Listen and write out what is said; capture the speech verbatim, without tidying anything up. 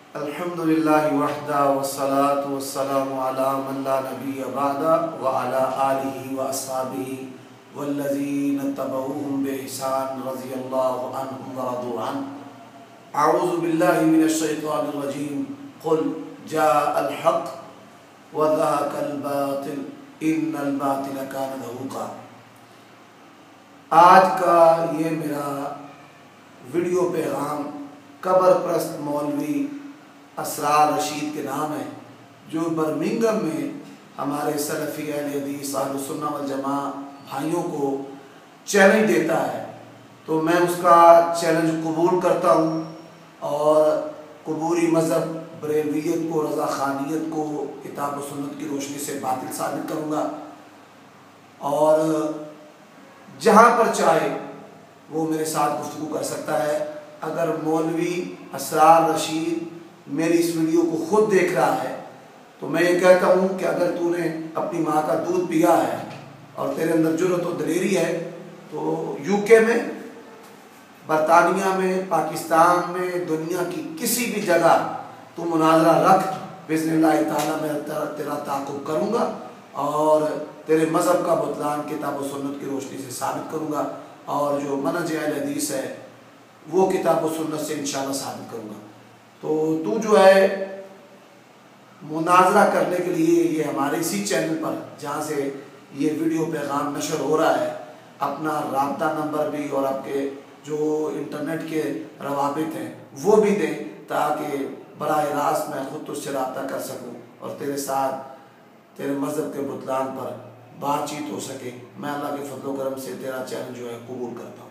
الحمدللہ وحدہ والصلاة والسلام علی من لا نبی بعدہ وعلی آلہ واصحابہ والذین اتبعوہم بإحسان رضی اللہ عنہم ورضوا عنہ۔ اعوذ باللہ من الشیطان الرجیم قل جاء الحق وذاق الباطل ان الباطل کان زہوقا۔ آج کا یہ میرا ویڈیو پیغام قبر پرست مولوی اسرار رشید کے نام ہے، جو برمنگھم میں ہمارے سلفی اہل حدیث اہل سنہ والجماعہ بھائیوں کو چیلنج دیتا ہے، تو میں اس کا چیلنج قبول کرتا ہوں اور قبوری مذہب بریلویت کو، رضا خانیت کو کتاب و سنت کی روشنی سے باطل ثابت کروں گا، اور جہاں پر چاہے وہ میرے ساتھ گفتگو کر سکتا ہے۔ اگر مولوی اسرار رشید میری اس ویڈیو کو خود دیکھ رہا ہے تو میں یہ کہتا ہوں کہ اگر تو نے اپنی ماں کا دودھ پیا ہے اور تیرے اندر جرأت و دلیری ہے تو یو کے میں، برطانیہ میں، پاکستان میں، دنیا کی کسی بھی جگہ تو مناظرہ رکھ، بإذن اللہ تعالیٰ میں تیرا تعاقب کروں گا اور تیرے مذہب کا بطلان کتاب و سنت کی روشنی سے ثابت کروں گا، اور جو منہج اہل حدیث ہے وہ کتاب و سنت سے انشاءاللہ ثابت کروں گا۔ تو تو جو ہے مناظرہ کرنے کے لیے یہ ہمارے اسی چینل پر جہاں سے یہ ویڈیو پیغام نشر ہو رہا ہے، اپنا رابطہ نمبر بھی اور آپ کے جو انٹرنیٹ کے روابط ہیں وہ بھی دیں، تاکہ براہ راست میں خود تجھ سے رابطہ کر سکوں اور تیرے ساتھ تیرے مذہب کے بطلان پر بات چیت ہو سکے۔ میں اللہ کے فضل و کرم سے تیرا چیلنج جو ہے قبول کرتا ہوں۔